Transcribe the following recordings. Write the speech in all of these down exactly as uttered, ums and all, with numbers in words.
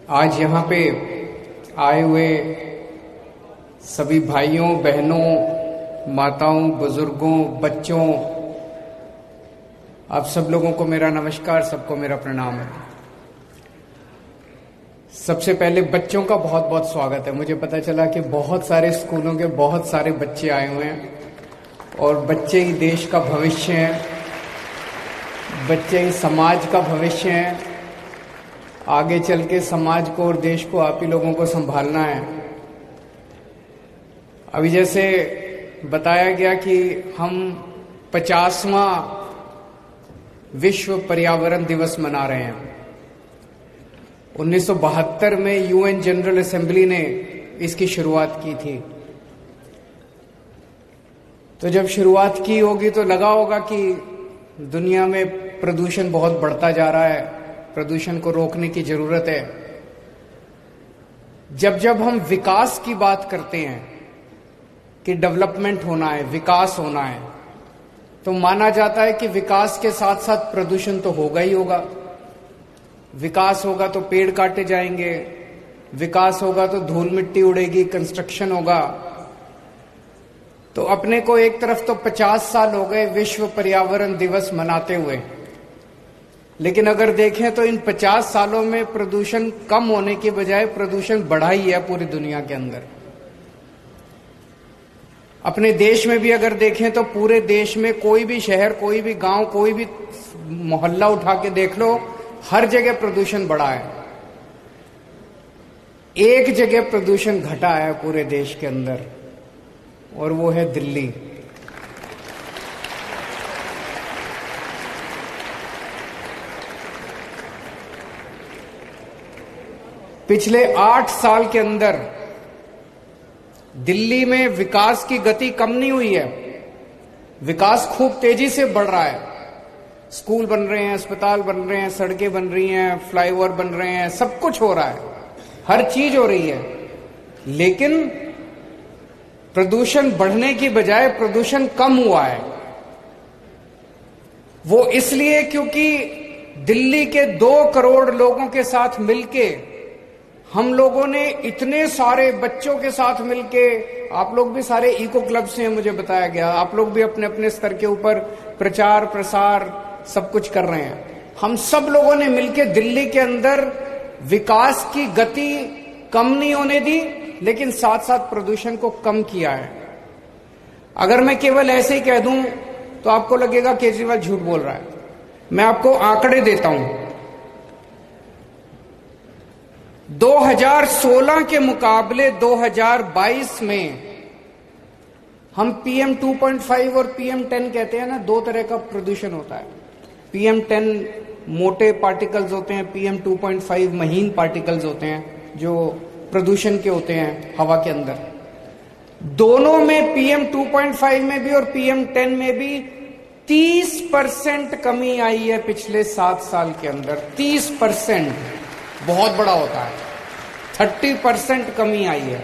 आज यहाँ पे आए हुए सभी भाइयों, बहनों, माताओं, बुजुर्गों, बच्चों, आप सब लोगों को मेरा नमस्कार, सबको मेरा प्रणाम है। सबसे पहले बच्चों का बहुत बहुत स्वागत है। मुझे पता चला कि बहुत सारे स्कूलों के बहुत सारे बच्चे आए हुए हैं और बच्चे ही देश का भविष्य हैं, बच्चे ही समाज का भविष्य हैं। आगे चल के समाज को और देश को आप ही लोगों को संभालना है। अभी जैसे बताया गया कि हम पचासवां विश्व पर्यावरण दिवस मना रहे हैं। उन्नीस सौ बहत्तर में यूएन जनरल असेंबली ने इसकी शुरुआत की थी। तो जब शुरुआत की होगी तो लगा होगा कि दुनिया में प्रदूषण बहुत बढ़ता जा रहा है, प्रदूषण को रोकने की जरूरत है। जब जब हम विकास की बात करते हैं कि डेवलपमेंट होना है, विकास होना है, तो माना जाता है कि विकास के साथ साथ प्रदूषण तो होगा ही होगा। विकास होगा तो पेड़ काटे जाएंगे, विकास होगा तो धूल मिट्टी उड़ेगी, कंस्ट्रक्शन होगा। तो अपने को एक तरफ तो पचास साल हो गए विश्व पर्यावरण दिवस मनाते हुए, लेकिन अगर देखें तो इन पचास सालों में प्रदूषण कम होने की बजाय प्रदूषण बढ़ा ही है पूरी दुनिया के अंदर। अपने देश में भी अगर देखें तो पूरे देश में कोई भी शहर, कोई भी गांव, कोई भी मोहल्ला उठा के देख लो, हर जगह प्रदूषण बढ़ा है। एक जगह प्रदूषण घटा है पूरे देश के अंदर, और वो है दिल्ली। पिछले आठ साल के अंदर दिल्ली में विकास की गति कम नहीं हुई है, विकास खूब तेजी से बढ़ रहा है। स्कूल बन रहे हैं, अस्पताल बन रहे हैं, सड़कें बन रही हैं, फ्लाईओवर बन रहे हैं, सब कुछ हो रहा है, हर चीज हो रही है। लेकिन प्रदूषण बढ़ने की बजाय प्रदूषण कम हुआ है। वो इसलिए क्योंकि दिल्ली के दो करोड़ लोगों के साथ मिलके हम लोगों ने, इतने सारे बच्चों के साथ मिलके, आप लोग भी सारे इको क्लब से हैं मुझे बताया गया, आप लोग भी अपने अपने स्तर के ऊपर प्रचार प्रसार सब कुछ कर रहे हैं। हम सब लोगों ने मिलके दिल्ली के अंदर विकास की गति कम नहीं होने दी, लेकिन साथ साथ प्रदूषण को कम किया है। अगर मैं केवल ऐसे ही कह दूं तो आपको लगेगा केजरीवाल झूठ बोल रहा है। मैं आपको आंकड़े देता हूं। दो हज़ार सोलह के मुकाबले दो हज़ार बाईस में हम पीएम टू पॉइंट फाइव और पीएम टेन कहते हैं ना, दो तरह का प्रदूषण होता है। पीएम टेन मोटे पार्टिकल्स होते हैं, पीएम टू पॉइंट फाइव महीन पार्टिकल्स होते हैं जो प्रदूषण के होते हैं हवा के अंदर। दोनों में, पीएम टू पॉइंट फाइव में भी और पीएम टेन में भी तीस परसेंट कमी आई है पिछले सात साल के अंदर। तीस परसेंट बहुत बड़ा होता है, तीस परसेंट कमी आई है।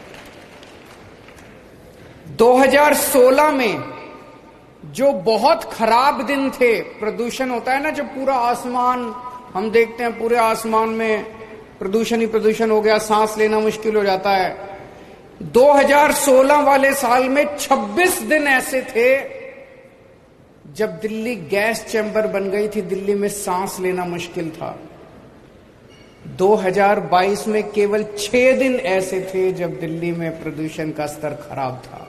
दो हज़ार सोलह में जो बहुत खराब दिन थे, प्रदूषण होता है ना, जब पूरा आसमान हम देखते हैं, पूरे आसमान में प्रदूषण ही प्रदूषण हो गया, सांस लेना मुश्किल हो जाता है। दो हज़ार सोलह वाले साल में छब्बीस दिन ऐसे थे जब दिल्ली गैस चैम्बर बन गई थी, दिल्ली में सांस लेना मुश्किल था। दो हज़ार बाईस में केवल छह दिन ऐसे थे जब दिल्ली में प्रदूषण का स्तर खराब था।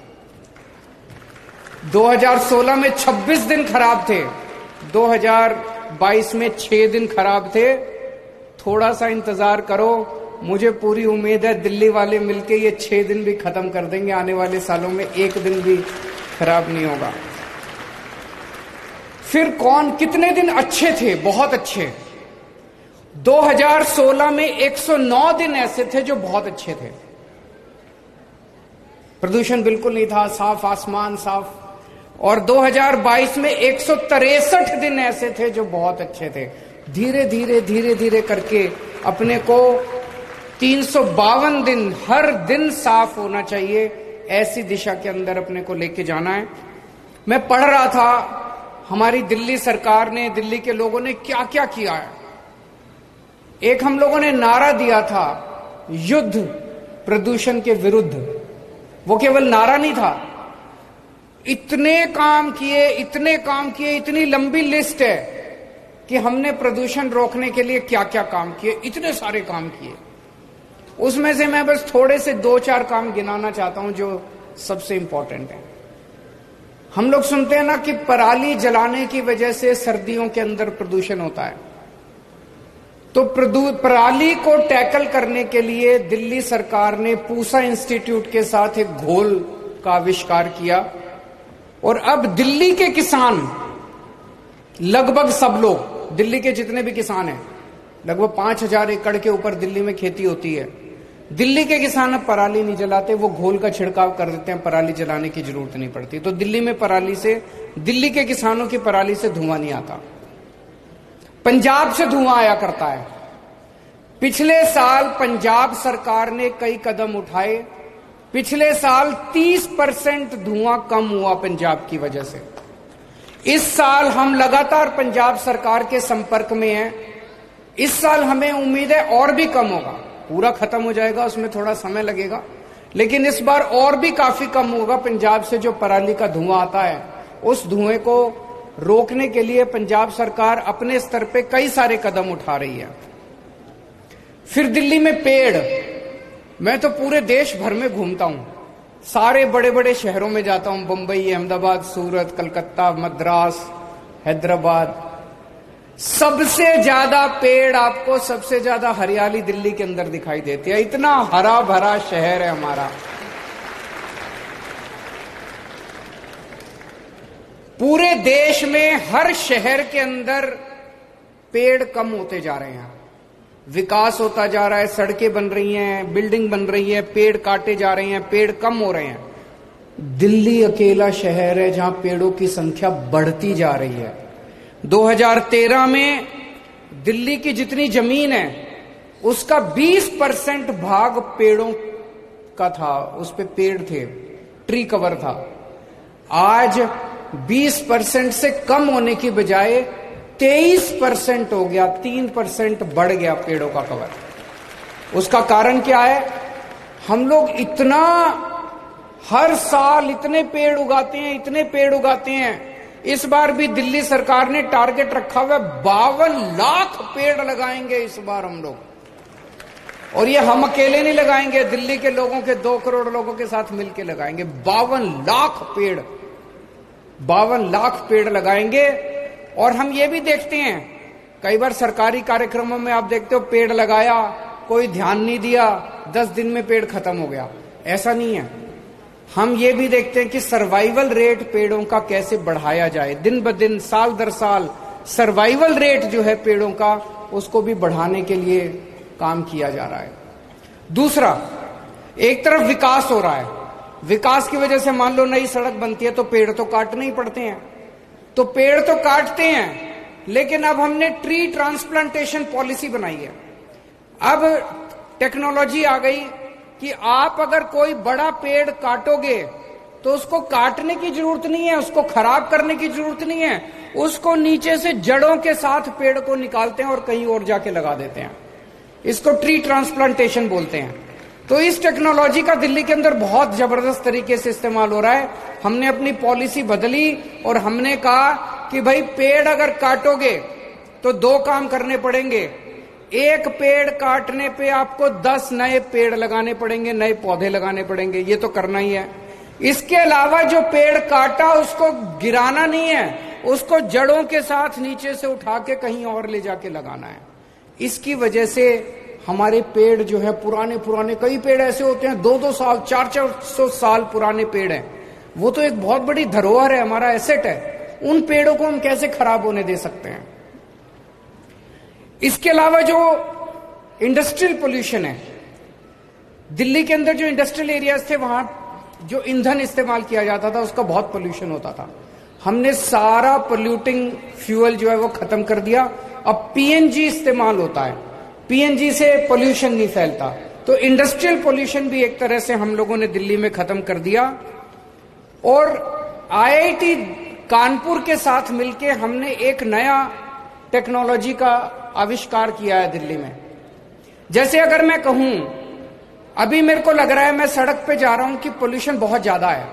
दो हज़ार सोलह में छब्बीस दिन खराब थे, दो हज़ार बाईस में छह दिन खराब थे। थोड़ा सा इंतजार करो, मुझे पूरी उम्मीद है दिल्ली वाले मिलके ये छह दिन भी खत्म कर देंगे। आने वाले सालों में एक दिन भी खराब नहीं होगा। फिर कौन, कितने दिन अच्छे थे, बहुत अच्छे। दो हज़ार सोलह में एक सौ नौ दिन ऐसे थे जो बहुत अच्छे थे, प्रदूषण बिल्कुल नहीं था, साफ आसमान, साफ। और दो हज़ार बाईस में एक सौ तिरसठ दिन ऐसे थे जो बहुत अच्छे थे। धीरे धीरे धीरे धीरे करके अपने को तीन सौ बावन दिन, हर दिन साफ होना चाहिए, ऐसी दिशा के अंदर अपने को लेके जाना है। मैं पढ़ रहा था हमारी दिल्ली सरकार ने, दिल्ली के लोगों ने क्या क्या किया है। एक हम लोगों ने नारा दिया था, युद्ध प्रदूषण के विरुद्ध। वो केवल नारा नहीं था, इतने काम किए, इतने काम किए, इतनी लंबी लिस्ट है कि हमने प्रदूषण रोकने के लिए क्या क्या काम किए, इतने सारे काम किए। उसमें से मैं बस थोड़े से दो चार काम गिनाना चाहता हूं जो सबसे इंपॉर्टेंट है। हम लोग सुनते हैं ना कि पराली जलाने की वजह से सर्दियों के अंदर प्रदूषण होता है। तो पराली को टैकल करने के लिए दिल्ली सरकार ने पूसा इंस्टीट्यूट के साथ एक घोल का आविष्कार किया और अब दिल्ली के किसान, लगभग सब लोग, दिल्ली के जितने भी किसान हैं, लगभग पांच हजार एकड़ के ऊपर दिल्ली में खेती होती है, दिल्ली के किसान अब पराली नहीं जलाते, वो घोल का छिड़काव कर देते हैं, पराली जलाने की जरूरत नहीं पड़ती। तो दिल्ली में पराली से, दिल्ली के किसानों की पराली से धुआं नहीं आता। पंजाब से धुआं आया करता है। पिछले साल पंजाब सरकार ने कई कदम उठाए, पिछले साल तीस परसेंट धुआं कम हुआ पंजाब की वजह से। इस साल हम लगातार पंजाब सरकार के संपर्क में हैं। इस साल हमें उम्मीद है और भी कम होगा, पूरा खत्म हो जाएगा, उसमें थोड़ा समय लगेगा, लेकिन इस बार और भी काफी कम होगा। पंजाब से जो पराली का धुआं आता है, उस धुएं को रोकने के लिए पंजाब सरकार अपने स्तर पे कई सारे कदम उठा रही है। फिर दिल्ली में पेड़, मैं तो पूरे देश भर में घूमता हूं, सारे बड़े बड़े शहरों में जाता हूं, बंबई, अहमदाबाद, सूरत, कलकत्ता, मद्रास, हैदराबाद। सबसे ज्यादा पेड़ आपको, सबसे ज्यादा हरियाली दिल्ली के अंदर दिखाई देती है। इतना हरा भरा शहर है हमारा। पूरे देश में हर शहर के अंदर पेड़ कम होते जा रहे हैं, विकास होता जा रहा है, सड़कें बन रही हैं, बिल्डिंग बन रही है, पेड़ काटे जा रहे हैं, पेड़ कम हो रहे हैं। दिल्ली अकेला शहर है जहां पेड़ों की संख्या बढ़ती जा रही है। दो हज़ार तेरह में दिल्ली की जितनी जमीन है उसका बीस परसेंट भाग पेड़ों का था, उस पे पेड़ थे, ट्री कवर था। आज बीस परसेंट से कम होने की बजाय तेईस परसेंट हो गया, तीन परसेंट बढ़ गया पेड़ों का कवर। उसका कारण क्या है? हम लोग इतना हर साल इतने पेड़ उगाते हैं, इतने पेड़ उगाते हैं। इस बार भी दिल्ली सरकार ने टारगेट रखा हुआ है, बावन लाख पेड़ लगाएंगे इस बार हम लोग। और ये हम अकेले नहीं लगाएंगे, दिल्ली के लोगों के, दो करोड़ लोगों के साथ मिलकर लगाएंगे। बावन लाख पेड़, बावन लाख पेड़ लगाएंगे। और हम ये भी देखते हैं, कई बार सरकारी कार्यक्रमों में आप देखते हो पेड़ लगाया, कोई ध्यान नहीं दिया, दस दिन में पेड़ खत्म हो गया। ऐसा नहीं है। हम ये भी देखते हैं कि सर्वाइवल रेट पेड़ों का कैसे बढ़ाया जाए, दिन ब दिन, साल दर साल सर्वाइवल रेट जो है पेड़ों का, उसको भी बढ़ाने के लिए काम किया जा रहा है। दूसरा, एक तरफ विकास हो रहा है, विकास की वजह से मान लो नई सड़क बनती है तो पेड़ तो काटने ही पड़ते हैं, तो पेड़ तो काटते हैं, लेकिन अब हमने ट्री ट्रांसप्लांटेशन पॉलिसी बनाई है। अब टेक्नोलॉजी आ गई कि आप अगर कोई बड़ा पेड़ काटोगे तो उसको काटने की जरूरत नहीं है, उसको खराब करने की जरूरत नहीं है, उसको नीचे से जड़ों के साथ पेड़ को निकालते हैं और कहीं और जाके लगा देते हैं। इसको ट्री ट्रांसप्लांटेशन बोलते हैं। तो इस टेक्नोलॉजी का दिल्ली के अंदर बहुत जबरदस्त तरीके से इस्तेमाल हो रहा है। हमने अपनी पॉलिसी बदली और हमने कहा कि भाई पेड़ अगर काटोगे तो दो काम करने पड़ेंगे। एक पेड़ काटने पे आपको दस नए पेड़ लगाने पड़ेंगे, नए पौधे लगाने पड़ेंगे, ये तो करना ही है। इसके अलावा जो पेड़ काटा उसको गिराना नहीं है, उसको जड़ों के साथ नीचे से उठा के कहीं और ले जाके लगाना है। इसकी वजह से हमारे पेड़ जो है पुराने पुराने, कई पेड़ ऐसे होते हैं दो दो साल, चार चार सौ साल पुराने पेड़ हैं, वो तो एक बहुत बड़ी धरोहर है, हमारा एसेट है। उन पेड़ों को हम कैसे खराब होने दे सकते हैं? इसके अलावा जो इंडस्ट्रियल पोल्यूशन है, दिल्ली के अंदर जो इंडस्ट्रियल एरियाज थे वहां जो ईंधन इस्तेमाल किया जाता था उसका बहुत पोल्यूशन होता था। हमने सारा पोल्यूटिंग फ्यूल जो है वो खत्म कर दिया। अब पीएनजी इस्तेमाल होता है, पीएनजी से पोल्यूशन नहीं फैलता। तो इंडस्ट्रियल पोल्यूशन भी एक तरह से हम लोगों ने दिल्ली में खत्म कर दिया। और आईआईटी कानपुर के साथ मिलकर हमने एक नया टेक्नोलॉजी का आविष्कार किया है दिल्ली में। जैसे अगर मैं कहूं, अभी मेरे को लग रहा है मैं सड़क पे जा रहा हूं कि पोल्यूशन बहुत ज्यादा है।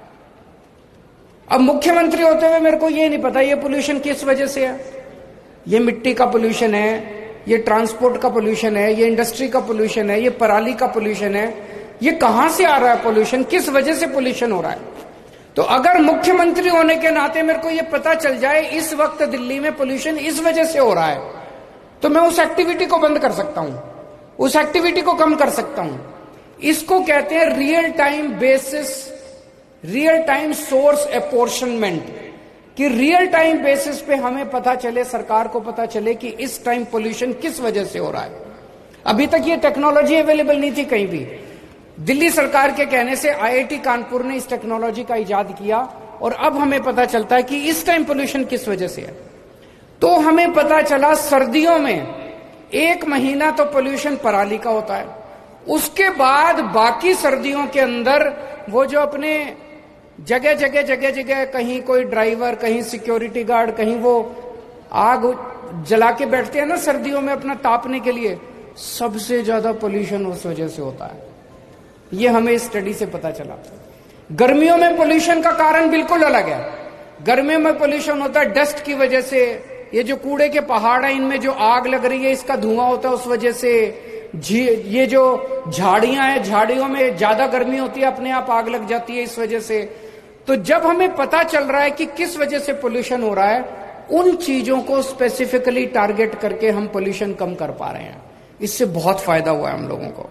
अब मुख्यमंत्री होते हुए मेरे को ये नहीं पता ये पोल्यूशन किस वजह से है। ये मिट्टी का पोल्यूशन है, ये ट्रांसपोर्ट का पोल्यूशन है, ये इंडस्ट्री का पोल्यूशन है, ये पराली का पोल्यूशन है। ये कहां से आ रहा है पोल्यूशन, किस वजह से पोल्यूशन हो रहा है? तो अगर मुख्यमंत्री होने के नाते मेरे को ये पता चल जाए इस वक्त दिल्ली में पोल्यूशन इस वजह से हो रहा है, तो मैं उस एक्टिविटी को बंद कर सकता हूं, उस एक्टिविटी को कम कर सकता हूं। इसको कहते हैं real time basis, real time source apportionment, कि रियल टाइम बेसिस पे हमें पता चले, सरकार को पता चले कि इस टाइम पोल्यूशन किस वजह से हो रहा है। अभी तक ये टेक्नोलॉजी अवेलेबल नहीं थी कहीं भी। दिल्ली सरकार के कहने से आईआईटी कानपुर ने इस टेक्नोलॉजी का इजाद किया और अब हमें पता चलता है कि इस टाइम पोल्यूशन किस वजह से है। तो हमें पता चला सर्दियों में एक महीना तो पोल्यूशन पराली का होता है, उसके बाद बाकी सर्दियों के अंदर वो जो अपने जगह जगह जगह जगह कहीं कोई ड्राइवर, कहीं सिक्योरिटी गार्ड, कहीं वो आग जला के बैठते हैं ना सर्दियों में अपना तापने के लिए, सबसे ज्यादा पोल्यूशन उस वजह से होता है। ये हमें इस स्टडी से पता चला। गर्मियों में पोल्यूशन का कारण बिल्कुल अलग है। गर्मियों में पोल्यूशन होता है डस्ट की वजह से, ये जो कूड़े के पहाड़ है इनमें जो आग लग रही है इसका धुआं होता है उस वजह से। ये जो झाड़ियां हैं, झाड़ियों में ज्यादा गर्मी होती है, अपने आप आग लग जाती है इस वजह से। तो जब हमें पता चल रहा है कि किस वजह से पोल्यूशन हो रहा है, उन चीजों को स्पेसिफिकली टारगेट करके हम पोल्यूशन कम कर पा रहे हैं। इससे बहुत फायदा हुआ है हम लोगों को।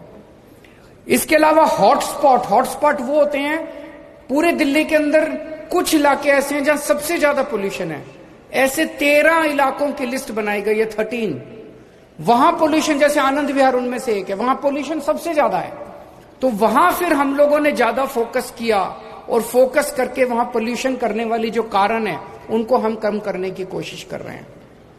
इसके अलावा हॉटस्पॉट, हॉटस्पॉट वो होते हैं पूरे दिल्ली के अंदर कुछ इलाके ऐसे हैं जहां सबसे ज्यादा पोल्यूशन है। ऐसे तेरह इलाकों की लिस्ट बनाई गई है, थर्टीन। वहां पोल्यूशन, जैसे आनंद विहार उनमें से एक है, वहां पोल्यूशन सबसे ज्यादा है। तो वहां फिर हम लोगों ने ज्यादा फोकस किया और फोकस करके वहां पोल्यूशन करने वाली जो कारण है उनको हम कम करने की कोशिश कर रहे हैं।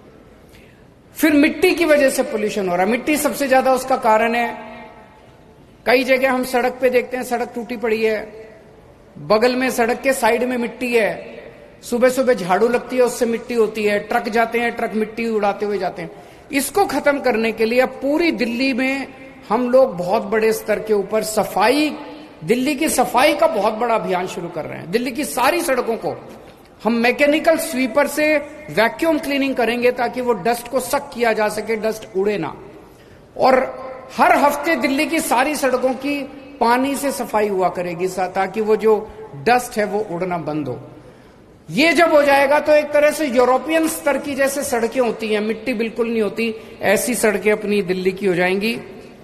फिर मिट्टी की वजह से पोल्यूशन हो रहा है। मिट्टी सबसे ज्यादा उसका कारण है। कई जगह हम सड़क पे देखते हैं सड़क टूटी पड़ी है, बगल में सड़क के साइड में मिट्टी है, सुबह सुबह झाड़ू लगती है उससे मिट्टी होती है, ट्रक जाते हैं, ट्रक मिट्टी उड़ाते हुए जाते हैं। इसको खत्म करने के लिए अब पूरी दिल्ली में हम लोग बहुत बड़े स्तर के ऊपर सफाई, दिल्ली की सफाई का बहुत बड़ा अभियान शुरू कर रहे हैं। दिल्ली की सारी सड़कों को हम मैकेनिकल स्वीपर से वैक्यूम क्लीनिंग करेंगे ताकि वो डस्ट को सक किया जा सके, डस्ट उड़े ना। और हर हफ्ते दिल्ली की सारी सड़कों की पानी से सफाई हुआ करेगी ताकि वो जो डस्ट है वो उड़ना बंद हो। ये जब हो जाएगा तो एक तरह से यूरोपियन स्तर की जैसे सड़कें होती हैं, मिट्टी बिल्कुल नहीं होती, ऐसी सड़कें अपनी दिल्ली की हो जाएंगी।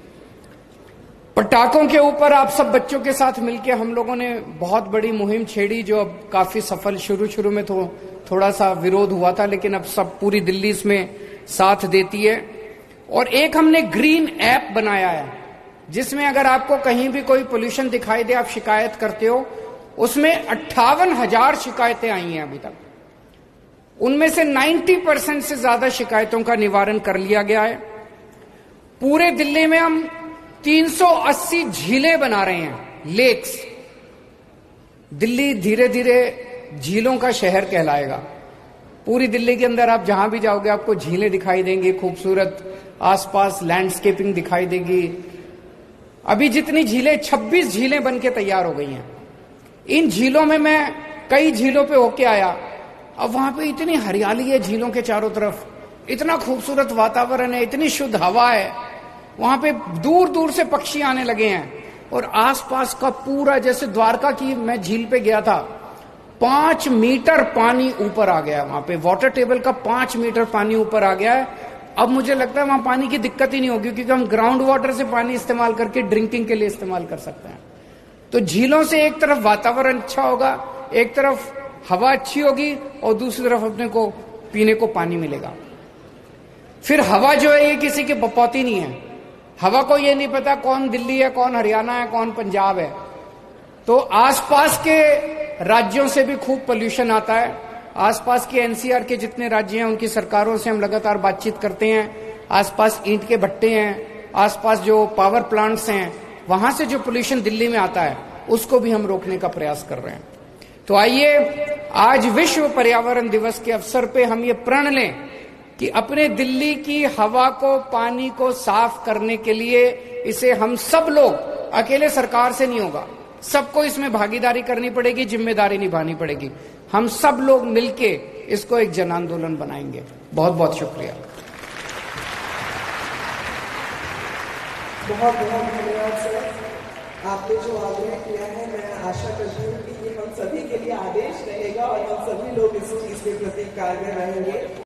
पटाखों के ऊपर आप सब बच्चों के साथ मिलकर हम लोगों ने बहुत बड़ी मुहिम छेड़ी जो अब काफी सफल, शुरू शुरू में तो थोड़ा सा विरोध हुआ था लेकिन अब सब पूरी दिल्ली इसमें साथ देती है। और एक हमने ग्रीन ऐप बनाया है जिसमें अगर आपको कहीं भी कोई पोल्यूशन दिखाई दे, आप शिकायत करते हो, उसमें अट्ठावन हजार शिकायतें आई हैं अभी तक। उनमें से नब्बे परसेंट से ज्यादा शिकायतों का निवारण कर लिया गया है। पूरे दिल्ली में हम तीन सौ अस्सी झीलें बना रहे हैं, लेक्स। दिल्ली धीरे धीरे झीलों का शहर कहलाएगा। पूरी दिल्ली के अंदर आप जहां भी जाओगे आपको झीलें दिखाई देंगी, खूबसूरत आसपास लैंडस्केपिंग दिखाई देगी। अभी जितनी झीलें, छब्बीस झीलें बनके तैयार हो गई हैं। इन झीलों में मैं कई झीलों पे होके आया, अब वहां पे इतनी हरियाली है झीलों के चारों तरफ, इतना खूबसूरत वातावरण है, इतनी शुद्ध हवा है, वहां पे दूर दूर से पक्षी आने लगे हैं। और आसपास का पूरा, जैसे द्वारका की मैं झील पे गया था, पांच मीटर पानी ऊपर आ गया, वहां पे वाटर टेबल का पांच मीटर पानी ऊपर आ गया है। अब मुझे लगता है वहां पानी की दिक्कत ही नहीं होगी क्योंकि हम ग्राउंड वाटर से पानी इस्तेमाल करके ड्रिंकिंग के लिए इस्तेमाल कर सकते हैं। तो झीलों से एक तरफ वातावरण अच्छा होगा, एक तरफ हवा अच्छी होगी और दूसरी तरफ अपने को पीने को पानी मिलेगा। फिर हवा जो है ये किसी की बपौती नहीं है। हवा को ये नहीं पता कौन दिल्ली है, कौन हरियाणा है, कौन पंजाब है। तो आसपास के राज्यों से भी खूब पोल्यूशन आता है। आसपास के एनसीआर के जितने राज्य हैं उनकी सरकारों से हम लगातार बातचीत करते हैं। आसपास ईंट के भट्टे हैं, आसपास जो पावर प्लांट्स हैं, वहां से जो पोल्यूशन दिल्ली में आता है उसको भी हम रोकने का प्रयास कर रहे हैं। तो आइए आज विश्व पर्यावरण दिवस के अवसर पे हम ये प्रण लें कि अपने दिल्ली की हवा को, पानी को साफ करने के लिए इसे हम सब लोग, अकेले सरकार से नहीं होगा, सबको इसमें भागीदारी करनी पड़ेगी, जिम्मेदारी निभानी पड़ेगी। हम सब लोग मिलके इसको एक जन आंदोलन बनाएंगे। बहुत बहुत शुक्रिया। बहुत बहुत धन्यवाद सर, आपने जो आग्रह किया है मैं आशा करती हूँ कि ये हम सभी के लिए आदेश रहेगा और हम सभी लोग इस चीज के प्रति कारगर रहेंगे।